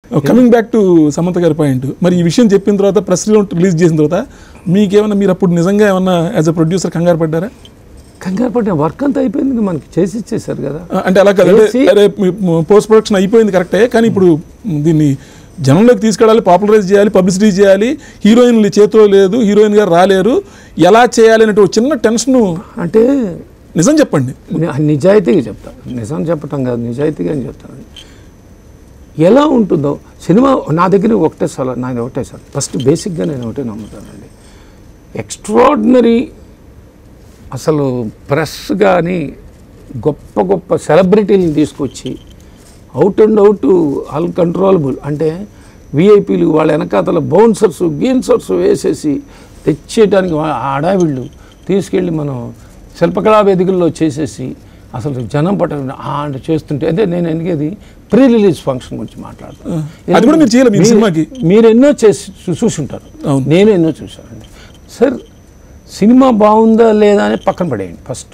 Coming back to Samantha గారి point, మరి ఈ విషయం చెప్పిన తర్వాత ప్రెస్ రిలీజ్ చేసిన తర్వాత మీకేమన్నా, మీరు అప్పుడు నిజంగా ఏమన్నా యాజ్ అ ప్రొడ్యూసర్ కంగారు పడ్డారా? కంగారు పడిన వర్క్ అంతా అయిపోయింది, మనకి చేసి ఇచ్చేసారు కదా. అంటే అలా కదా, పోస్ట్ ప్రొడక్షన్ అయిపోయింది కరెక్టే, కానీ ఇప్పుడు దీన్ని జనంలోకి తీసుకెళ్ళాలి, పాపులరైజ్ చేయాలి, పబ్లిసిటీ చేయాలి, హీరోయిన్లు చేతిలో లేదు, హీరోయిన్ గారు రాలేరు, ఎలా చేయాలి అనే చిన్న టెన్షన్. అంటే నిజం చెప్పండి, నిజాయితీగా చెప్తాను, నిజం చెప్పటం కాదు, నిజాయితీగా అని చెప్తాను. ఎలా ఉంటుందో సినిమా నా దగ్గర నాది ఒకటే సార్, ఫస్ట్ బేసిక్గా నేను ఒకటే నమ్ముతానండి, ఎక్స్ట్రాడినరీ అసలు ప్రెస్ కానీ గొప్ప గొప్ప సెలబ్రిటీలను తీసుకొచ్చి అవుట్ అండ్ అవుట్ అన్కంట్రోలబుల్, అంటే విఐపీలు వాళ్ళ వెనకాతల బౌన్సర్స్ గీన్సర్స్ వేసేసి తెచ్చేయడానికి ఆడావిళ్ళు తీసుకెళ్ళి మనం శిల్పకళా వేదికల్లో చేసేసి అసలు జనం పట్ట అంటే చేస్తుంటే, అదే నేను ఎందుకేది ప్రీ రిలీజ్ ఫంక్షన్ గురించి మాట్లాడతాను. మీరు ఎన్నో చూసుంటారు, నేను ఎన్నో చూశానండి సార్. సినిమా బాగుందా లేదా అని పక్కన పడేయండి ఫస్ట్.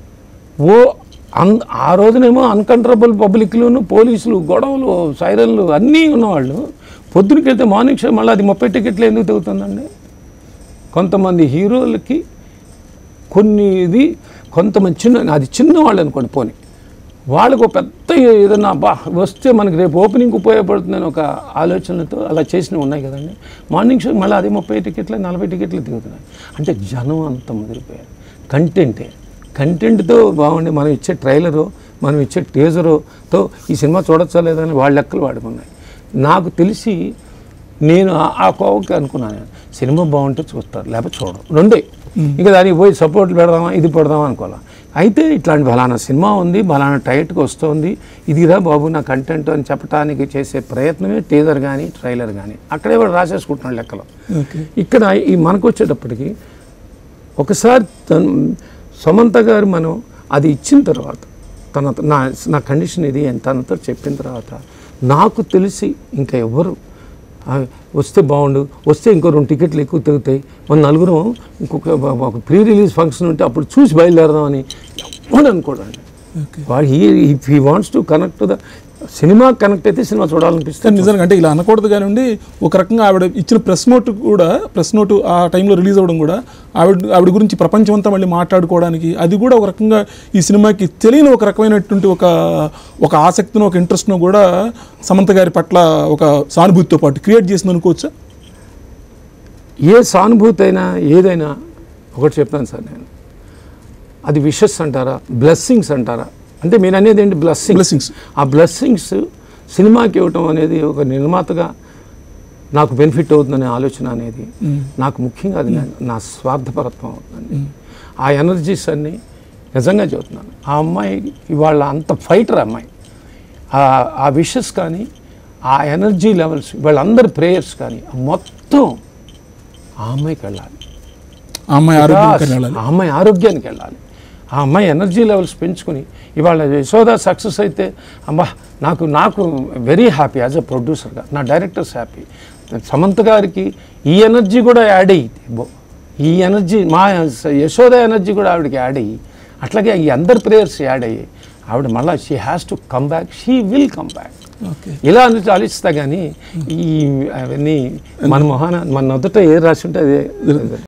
ఆ రోజునేమో అన్కంట్రోలబుల్ పబ్లిక్లోను పోలీసులు గొడవలు సైరన్లు అన్నీ ఉన్నవాళ్ళు, పొద్దునకి వెళ్తే మార్నింగ్ షో మళ్ళీ అది 30 టికెట్లు ఎందుకు తెగుతుందండి? కొంతమంది హీరోలకి కొంతమంది అది చిన్నవాళ్ళు అనుకోండి, పోనీ వాళ్ళకు పెద్ద ఏదన్నా వస్తే మనకి రేపు ఓపెనింగ్ ఉపయోగపడుతుందని ఒక ఆలోచనలతో అలా చేసినవి ఉన్నాయి కదండి. మార్నింగ్ షో మళ్ళీ అది 30 టికెట్లు 40 టికెట్లు దిగుతున్నాయి. అంటే జనం అంత ముదిరిపోయారు. కంటెంట్తో బాగుండి మనం ఇచ్చే ట్రైలరు, మనం ఇచ్చే టీజరుతో ఈ సినిమా చూడొచ్చా లేదని వాళ్ళ లెక్కలు వాడుకున్నాయి. నాకు తెలిసి నేను ఆ కోవకి అనుకున్నాను, సినిమా బాగుంటే చూస్తారు, లేకపోతే చూడరు, రెండే. ఇంకా దానికి పోయి సపోర్ట్లు పెడదామా ఇది పెడదామా అనుకోవాలి. అయితే ఇట్లాంటి బలానా సినిమా ఉంది, బలానా టైట్గా వస్తుంది, ఇదిరా బాబు నా కంటెంట్ అని చెప్పడానికి చేసే ప్రయత్నమే టీజర్ కానీ ట్రైలర్ కానీ. అక్కడే కూడా రాసేసుకుంటున్నాడు లెక్కలో. ఇక్కడ ఈ మనకు వచ్చేటప్పటికి ఒకసారి సమంత గారు మనం అది ఇచ్చిన తర్వాత నా కండిషన్ ఇది అని తనతో చెప్పిన తర్వాత నాకు తెలిసి ఇంకా ఎవరు వస్తే బాగుండు, వస్తే ఇంకో 2 టికెట్లు ఎక్కువ తెగుతాయి, మన నలుగురు ఒక ప్రీ రిలీజ్ ఫంక్షన్ ఉంటే అప్పుడు చూసి బయలుదేరదామని ఎవరు అనుకోడండి. వాడు if he wants to connect to the cinema, connect అయితే సినిమా చూడాలనిపిస్తుంది నిజంగా. అంటే ఇలా అనకూడదు కానివ్వండి, ఒక రకంగా ఆవిడ ఇచ్చిన ప్రెస్ నోట్ ఆ టైంలో రిలీజ్ అవ్వడం కూడా ఆవిడ గురించి ప్రపంచం అంతా మళ్ళీ మాట్లాడుకోవడానికి, అది కూడా ఒక రకంగా ఈ సినిమాకి తెలియని ఒక రకమైనటువంటి ఒక ఆసక్తిను, ఒక ఇంట్రెస్ట్ను కూడా సమంత గారి పట్ల ఒక సానుభూతితో పాటు క్రియేట్ చేసింది అనుకోవచ్చా? ఏ సానుభూతి అయినా ఏదైనా ఒకటి చెప్తాను సార్, నేను అది విషెస్ అంటారా బ్లెస్సింగ్స్ అంటారా? అంటే మీరు అనేది ఏంటి? బ్లెస్సింగ్స్. ఆ బ్లెస్సింగ్స్ సినిమాకి ఇవ్వటం అనేది ఒక నిర్మాతగా నాకు బెనిఫిట్ అవుతుందనే ఆలోచన అనేది నాకు ముఖ్యంగా అది నా స్వార్థపరత్వం అవుతుందండి. ఆ ఎనర్జీస్ అన్నీ నిజంగా చెబుతున్నాను. ఆ అమ్మాయి ఇవాళ అంత ఫైటర్ అమ్మాయి, ఆ విషెస్ కానీ ఆ ఎనర్జీ లెవెల్స్ వాళ్ళందరి ప్రేయర్స్ కానీ మొత్తం ఆ అమ్మాయికి వెళ్ళాలి, ఆ అమ్మాయి ఆరోగ్యానికి వెళ్ళాలి. ఆ అమ్మాయి ఎనర్జీ లెవెల్స్ పెంచుకుని ఇవాళ యశోద సక్సెస్ అయితే అమ్మా నాకు వెరీ హ్యాపీ యాజ్ అ ప్రొడ్యూసర్గా, నా డైరెక్టర్స్ హ్యాపీ. సమంత గారికి ఈ ఎనర్జీ కూడా యాడ్ అయ్యి, ఈ ఎనర్జీ మా యశోద ఎనర్జీ కూడా ఆవిడకి యాడ్ అయ్యి, అట్లాగే ఈ అందరి ప్రేయర్స్ యాడ్ అయ్యి ఆవిడ మళ్ళీ she has to come back, she will come back. ఇలా ఆలోచిస్తా కానీ ఈ అవన్నీ మన మొహాన మన నొద్దట ఏ రాసి ఉంటే అదే.